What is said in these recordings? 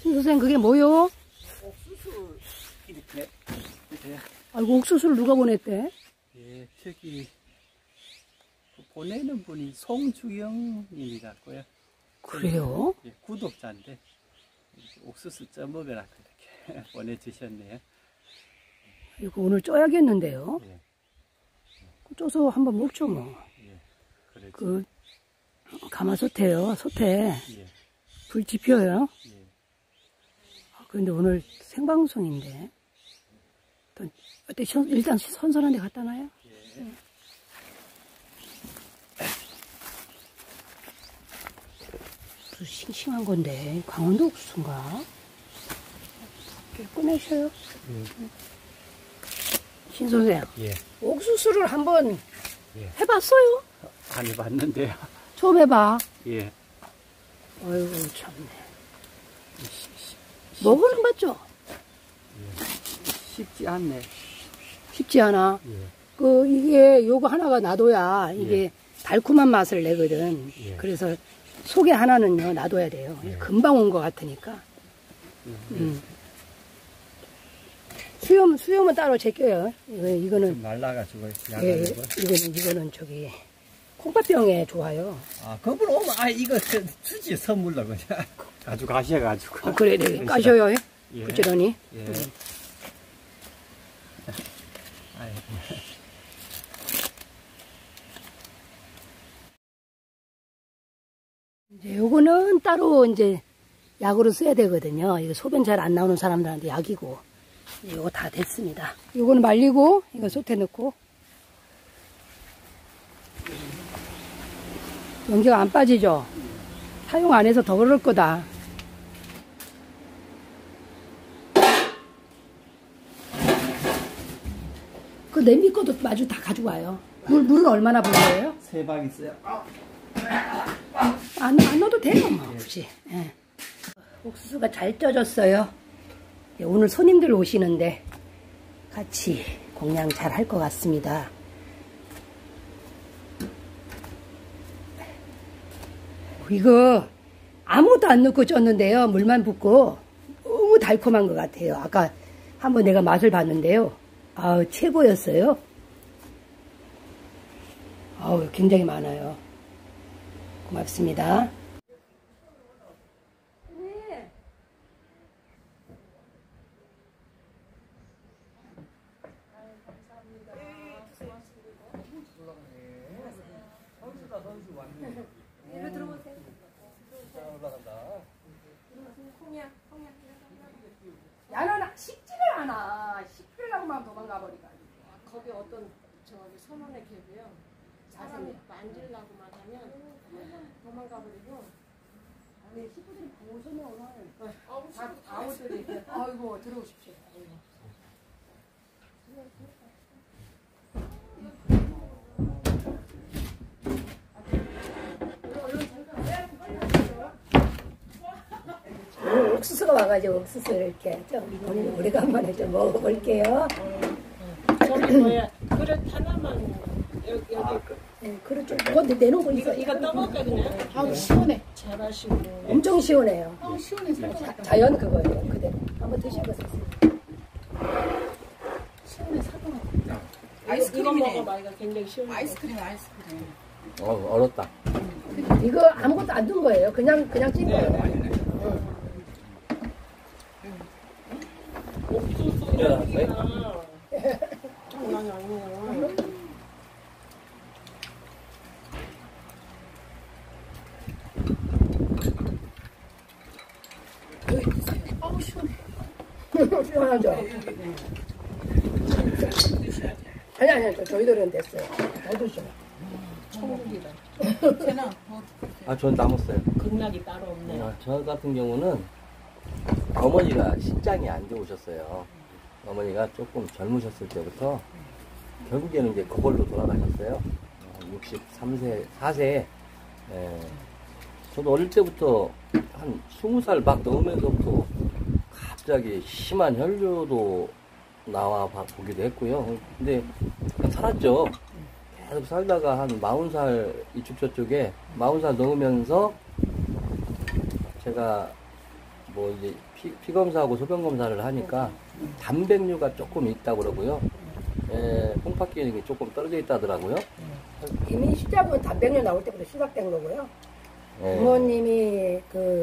선생님, 그게 뭐요? 옥수수 이렇게. 아이고, 옥수수를 누가 보냈대? 예, 저기 보내는 분이 송주영님이 같고요. 그래요? 예, 구독자인데 옥수수 쪄먹으라고 이렇게 보내주셨네요. 이거 오늘 쪄야겠는데요? 예, 쪄서 한번 먹죠, 뭐. 예, 그렇죠. 그, 가마솥에요, 솥에. 예, 불 지펴요. 예. 그런데 오늘 생방송인데. 일단 선선한 데 갖다 놔요. 예. 무슨 싱싱한 건데, 강원도 옥수수인가? 꺼내셔요. 신 선생, 예. 옥수수를 한번 예. 해봤어요? 안 해봤는데요. 처음 해봐. 예. 아이고, 참네. 먹어는 봤죠? 쉽지 않네. 쉽지 않아. 예. 이게 요거 하나가 놔둬야 이게 예. 달콤한 맛을 내거든. 예. 그래서 속에 하나는요, 놔둬야 돼요. 예. 금방 온 것 같으니까. 수염은 따로 제껴요. 이거는, 좀 말라가지고 예, 야간이고. 이거는 저기, 콩팥병에 좋아요. 아, 거꾸로 오면 이거 주지 선물로 그냥 가져가셔가지고. 그래, 네. 까셔요. 예. 부지런히. 예. 아이고. 이제 요거는 따로 이제 약으로 써야 되거든요. 이거 소변 잘 안 나오는 사람들한테 약이고. 이거 다 됐습니다. 요거는 말리고, 이거 솥에 넣고. 연기가 안 빠지죠? 사용 안 해서 더 그럴 거다. 그 냄비 것도 마주 다 가지고 와요. 물은 얼마나 부을 거예요? 3박 있어요. 안 넣어도 돼요, 뭐, 굳이. 예. 옥수수가 잘 쪄졌어요. 예, 오늘 손님들 오시는데 같이 공양 잘 할 것 같습니다. 이거 아무것도 안 넣고 쪘는데요. 물만 붓고 너무 달콤한 것 같아요. 아까 한번 내가 맛을 봤는데요. 아우, 최고였어요. 아우, 굉장히 많아요. 고맙습니다. 네. 이리 들어오세요. 야는 식지를 않아. 식히려고만 도망가 버리가. 거기 어떤 저기 선원의 개고요. 사람이 만지려고만 하면 도망가 버리고. 아니, 식구들이 보셨네 오늘. 다 아우들이. 아이고, 들어오십시오. 옥수수가 와가지고 옥수수를 이렇게 좀 오늘 오래간만에 좀 먹어볼게요. 저기 뭐야 그릇 하나만 여기 네, 그릇 좀 먼저 내놓고 있어요. 이거 떠먹게 그냥. 아우, 시원해. 잘하시고. 엄청 시원해요. 아우 시원해 사과. 자연 그거예요. 그대로. 한번 드셔보세요. 시원해 사과. 이거 아이스크림이네. 먹어봐. 이거 굉장히 시원해. 아이스크림. 어렵다. 이거 아무것도 안 둔 거예요. 그냥 찐 거예요. 옥수수 향기가 장난이 아니에요. 아우 시원해. 시원하죠? 아니, 저희들은 됐어요. 더 드셔. 천국이다. 쟤는 전 남았어요. 극락이 따로 없네. 저 같은 경우는 어머니가 신장이 안 좋으셨어요. 어머니가 조금 젊으셨을 때부터 결국에는 이제 그걸로 돌아가셨어요. 63세, 4세에. 저도 어릴 때부터 한 20살 막 넘으면서부터 갑자기 심한 혈류도 나와 보기도 했고요. 근데 살았죠. 계속 살다가 한 40살 이쪽 저쪽에 40살 넘으면서 제가 뭐 이제 피 검사하고 소변 검사를 하니까 단백류가 조금 있다고 그러고요. 예, 콩팥 기능이 조금 떨어져 있다더라고요. 이미 시작은 단백질 나올 때부터 시작된 거고요. 예. 부모님이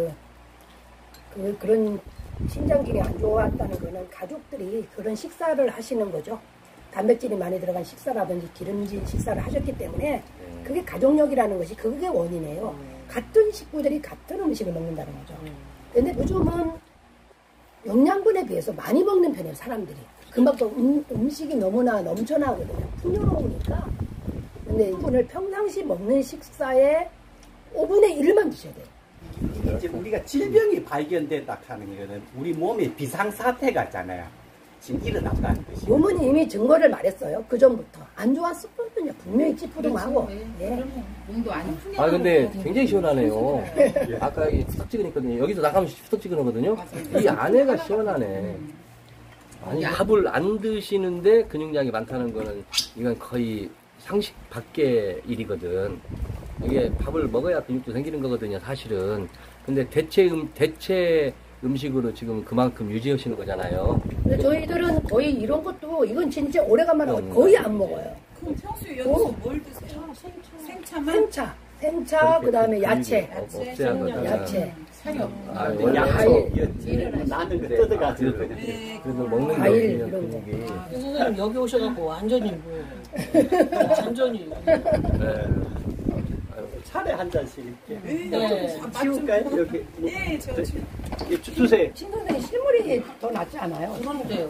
그런 신장질이 안 좋았다는 거는 가족들이 그런 식사를 하시는 거죠. 단백질이 많이 들어간 식사라든지 기름진 식사를 하셨기 때문에 그게 가족력이라는 것이 그게 원인이에요. 같은 식구들이 같은 음식을 먹는다는 거죠. 근데 요즘은 영양분에 비해서 많이 먹는 편이에요, 사람들이. 그만큼 음식이 너무나 넘쳐나거든요. 풍요로우니까. 근데 오늘 평상시 먹는 식사에 5분의 1만 드셔야 돼요. 이게 이제 우리가 질병이 발견됐다 하는 거는 우리 몸에 비상사태가 있잖아요. 지금 일어났다는 뜻이에요. 요문이 이미 증거를 말했어요. 그 전부터. 안 좋았었거든요. 분명히 찌푸둥하고. 예. 그러면 몸도 안 푸냐. 아 근데 굉장히 시원하네요. 아까 이 후딱지근했거든요. 여기서 나가면 후딱지근하거든요. 이 안에가 시원하네. 아니 밥을 안 드시는데 근육량이 많다는 거는 이건 거의 상식 밖의 일이거든. 이게 밥을 먹어야 근육도 생기는 거거든요, 사실은. 근데 대체 음식으로 지금 그만큼 유지하시는 거잖아요. 근데 저희들은 거의 이런 것도 이건 진짜 오래간만에 거의 안 먹어요. 그럼 평소에 여기서 뭘 드세요? 생차만? 생차, 그 다음에 야채. 없애야 야채. 살이 없는 아, 거. 원래 과일. 나는 그 뜯어가지고. 그래서 먹는 과일 게 이런 거. 근육이. 선생님 여기 오셔갖고 완전히 뭐 완전히 네. 차례 한 잔씩 이렇게. 네. 치울까요? 이렇게. 네, 저 지금. 이렇게 주세요. 친구들이 실물이 더 낫지 않아요? 그런데요.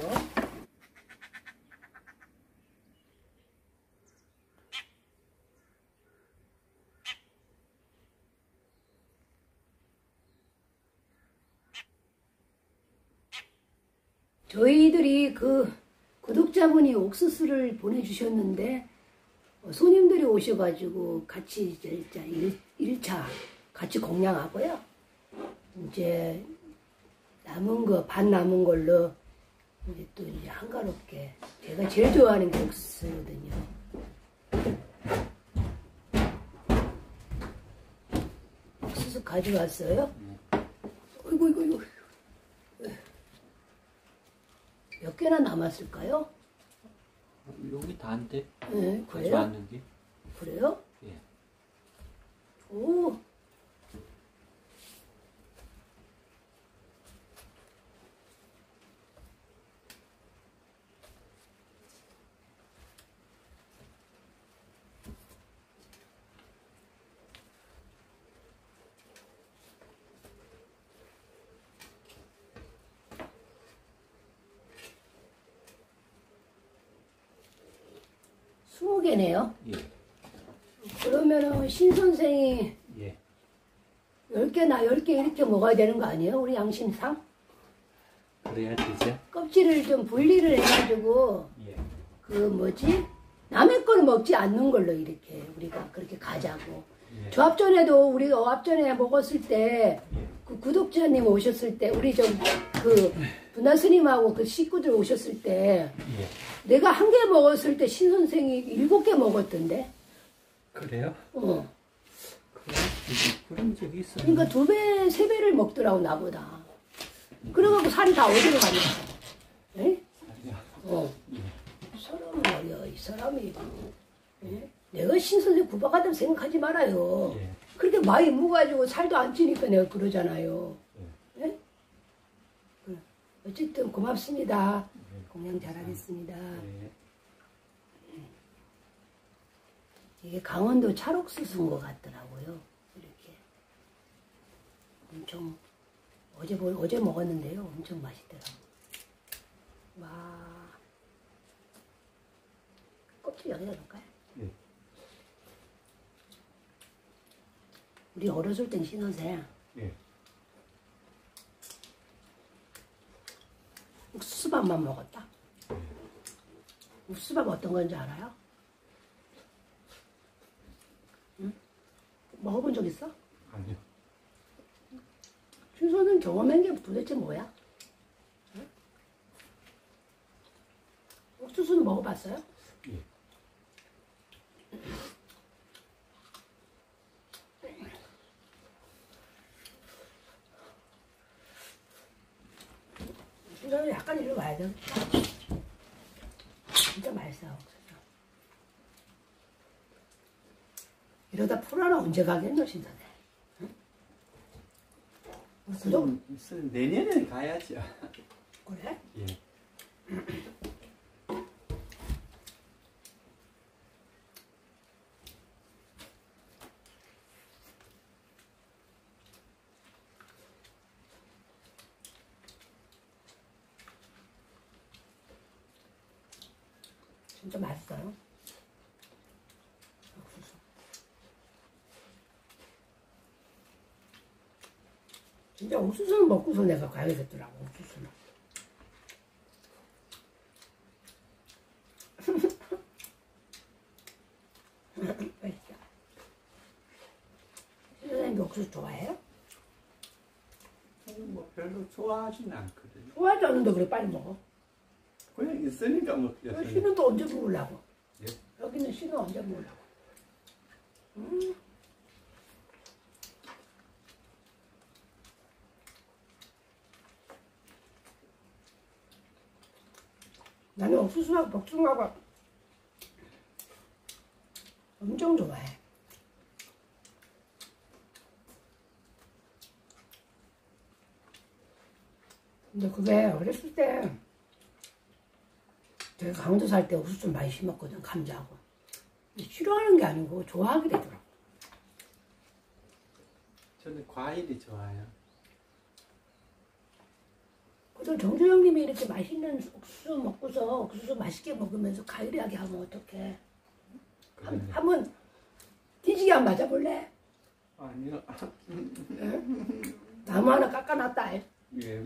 저희들이 그 구독자분이 옥수수를 보내주셨는데 손님들이 오셔가지고 같이 이제 1차 같이 공양하고요. 이제 남은 거, 반 남은 걸로 이제 또 이제 한가롭게 제가 제일 좋아하는 게 옥수수거든요. 옥수수 가져왔어요? 어이구. 몇 개나 남았을까요? 여기 다 안 돼? 네, 그래요? 가져왔는데? 그래요? 예. 오. 스무 개네요. 예. 그러면은 신 선생이 예. 10개나 10개 이렇게 먹어야 되는 거 아니에요? 우리 양심상? 그래야 되죠? 껍질을 좀 분리를 해가지고 예. 그 뭐지? 남의 걸 먹지 않는 걸로 이렇게 우리가 그렇게 가자고. 예. 조합전에도 우리가 어합전에 먹었을 때 그 구독자님 오셨을 때 우리 좀 그 분화 스님하고 그 식구들 오셨을 때 예. 내가 1개 먹었을 때 신 선생이 7개 먹었던데. 그래요? 어. 그런 적이 있어요. 그러니까 2배, 3배를 먹더라고 나보다. 그래갖고 살이 다 어디로 가냐? 에? 사람 말이야, 이 사람이. 에? 내가 신선생 구박하다고 생각하지 말아요. 예. 그렇게 많이 묵어가지고 살도 안 찌니까 내가 그러잖아요. 에? 어쨌든 고맙습니다. 공양 잘하겠습니다. 예. 이게 강원도 찰옥수수인 것 같더라고요. 이렇게. 엄청, 어제 먹었는데요. 엄청 맛있더라고요. 와. 껍질 여기다 넣을까요? 예. 우리 어렸을 땐 신선생 예. 옥수수밥만 먹었다. 옥수수밥 어떤 건지 알아요? 응? 먹어본 적 있어? 아니요. 신선생 경험한 게 도대체 뭐야? 응? 옥수수는 먹어봤어요? 예. 옥수수는 약간 일로 와야 돼. 진짜 맛있어. 옥수수. 이러다 풀하나 언제 가겠노 진짜. 응? 무슨 내년에는 가야죠. 그래? 예. 진짜 맛있어요. 옥수수. 진짜 옥수수는 먹고서 내가 가야겠더라고. 옥수수는. 맛있다. 선생님 옥수수 좋아해요? 저는 뭐 별로 좋아하지는 않거든요. 좋아하지 않는데 그래 빨리 먹어. 그냥 있으니까 먹죠. 저는. 씨는 또 언제 먹으려고? 예? 여기는 씨는 언제 먹으려고? 나는 옥수수하고 복숭아가 엄청 좋아해. 근데 그게 어렸을 때 제가 강원도 살 때 옥수수 많이 심었거든, 감자하고. 근데 싫어하는 게 아니고 좋아하게 되더라고. 저는 과일이 좋아요. 그래도 정주 형님이 이렇게 맛있는 옥수수 먹고서 옥수수 맛있게 먹으면서 가을이하게 하면 어떡해. 그러네. 한번 뒤지게 한번 맞아볼래? 아니요. 응? 나무 하나 깎아놨다. 예.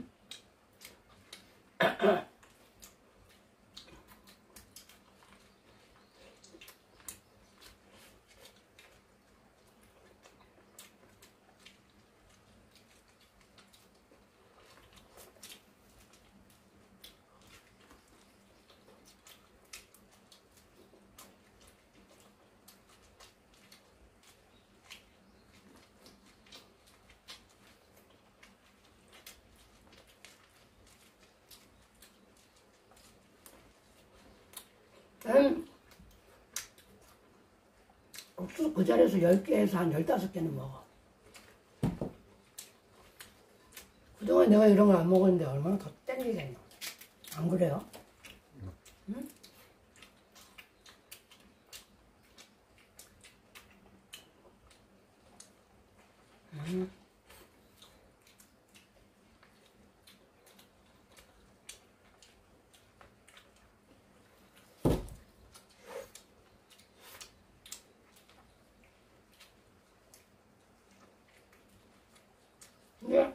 옥수수 그 자리에서 10개에서 한 15개는 먹어. 그동안 내가 이런 걸 안 먹었는데 얼마나 더 땡기겠노. 안 그래요? 응? 네.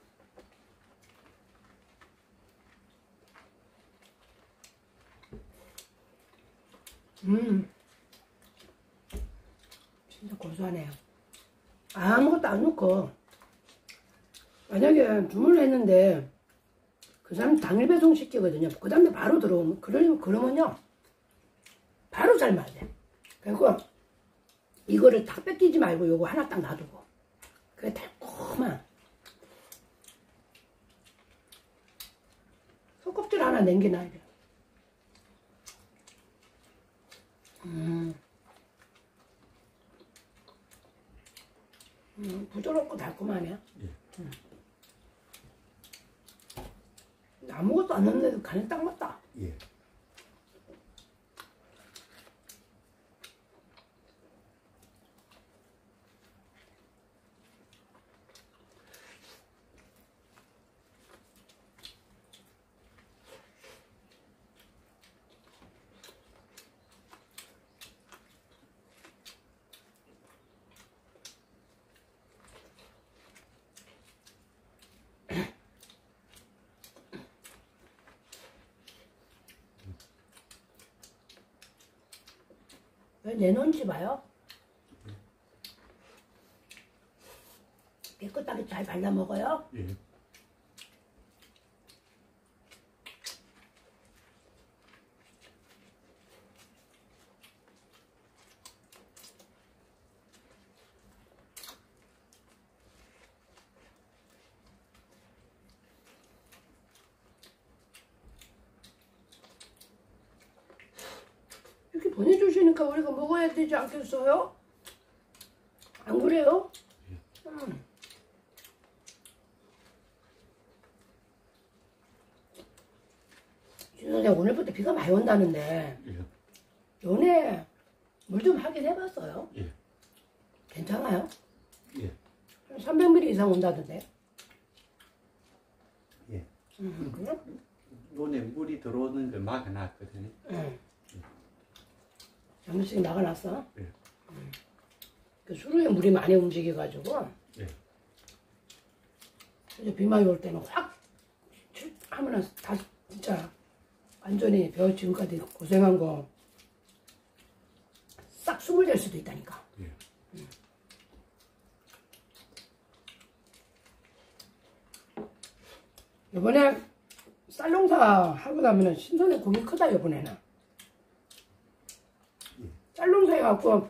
진짜 고소하네요. 아무것도 안 넣고 만약에 주문을 했는데 그 사람 당일 배송 시키거든요. 그 다음에 바로 들어오면 그러면요 바로 삶아야 돼. 그리고 이거를 다 뺏기지 말고 요거 하나 딱 놔두고 그게 달콤한 속껍질 하나 남겨놔야 돼. 부드럽고 달콤하네. 예. 아무것도 안 넣는데도 간이 딱 맞다. 예. 왜 내놓은지 봐요. 깨끗하게 잘 발라 먹어요. 예. 보내주시니까 우리가 먹어야 되지 않겠어요? 안 그래요? 진짜 오늘부터 비가 많이 온다는데 예. 연애 물 좀 확인해봤어요? 예. 괜찮아요? 예. 300mm 이상 온다던데. 예. 그래? 논에 물이 들어오는 걸 막아놨거든요. 응. 장례식 나가놨어? 예. 그 수로에 물이 많이 움직여가지고 예. 이제 비 많이 올 때는 확 하면은 다 진짜 완전히 지금까지 고생한 거 싹 숨을 댈 수도 있다니까. 예. 이번에 쌀농사 하고 나면은 신선에 공이 크다 이번에는. 쌀농사 해갖고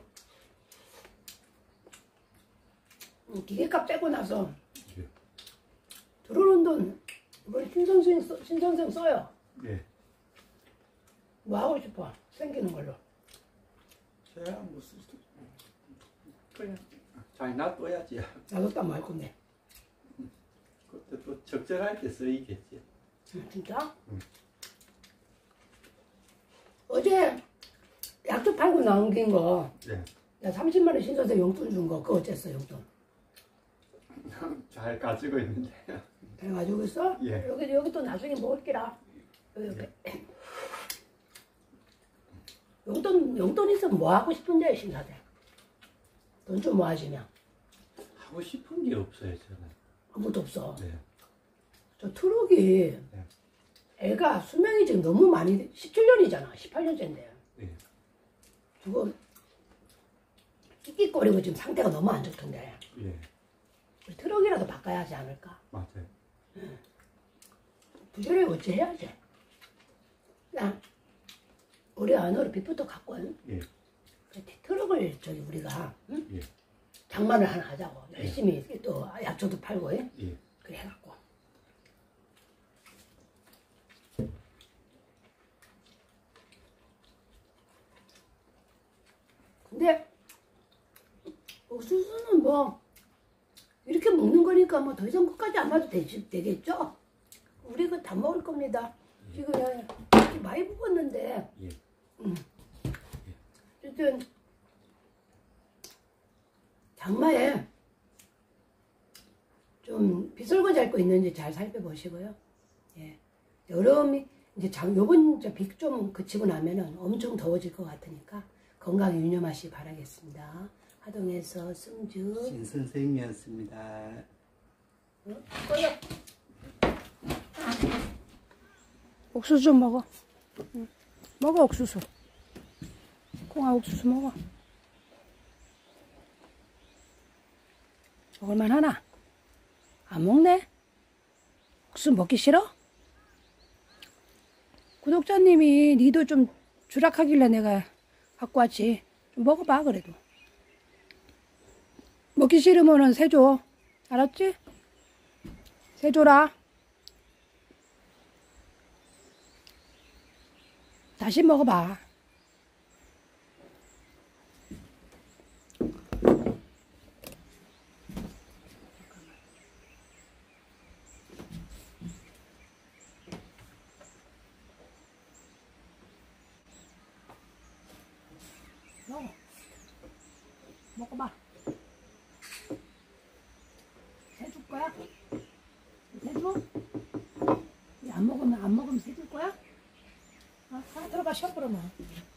기계값 빼고 나서 예. 들어오는 돈 이번에 신선생 써요. 예. 뭐 하고 싶어? 생기는 걸로. 제가 무슨 그냥 잘 놔둬야지. 놔뒀단 말 건데. 그때 또 적절할 때 쓰이겠지. 진짜? 응. 어제 약초 팔고 남긴 거, 예. 나 30만 원 신선생 용돈 준 거, 그거 어쨌어, 용돈? 잘 가지고 있는데. 잘 가지고 있어? 예. 여기 또 나중에 먹을게라. 여기. 용돈 있으면 뭐 하고 싶은데, 신사대? 돈 좀 모아지면. 하고 싶은 게 없어요, 저는. 아무것도 없어. 네. 저 트럭이, 애가 수명이 지금 너무 많이, 17년이잖아. 18년째인데. 예. 그거, 끽끽거리고 지금 상태가 너무 안 좋던데. 예. 우리 트럭이라도 바꿔야 하지 않을까? 맞아요. 부지런히 어찌 해야지. 그냥, 우리 안으로 빚부터 갖고, 예. 트럭을 우리가, 응? 예. 장만을 하나 하자고. 열심히 또 약초도 팔고, 예? 예. 그래 해갖고. 근데 옥수수는 뭐 이렇게 먹는 거니까 뭐 더 이상 끝까지 안 와도 되겠죠? 우리가 다 먹을 겁니다. 지금 이렇게 많이 먹었는데 예. 어쨌든 장마에 좀 비설거지 할 거 있는지 잘 살펴보시고요. 예. 여름이 이제 요번 비 좀 그치고 나면은 엄청 더워질 것 같으니까 건강에 유념하시기 바라겠습니다. 하동에서 승주. 신 선생님이었습니다. 꺼져. 옥수수 좀 먹어. 응. 먹어 옥수수. 콩아 옥수수 먹어. 먹을만 하나? 안 먹네? 옥수수 먹기 싫어? 구독자님이 니도 좀 주락하길래 내가 갖고 왔지. 좀 먹어봐 그래도. 먹기 싫으면은 새줘. 알았지? 새줘라. 다시 먹어봐. 먹어. 먹어봐. 새줄 거야? 새줘? 안 먹으면 새줄 거야? 아, 들어가 쉬어 그러면.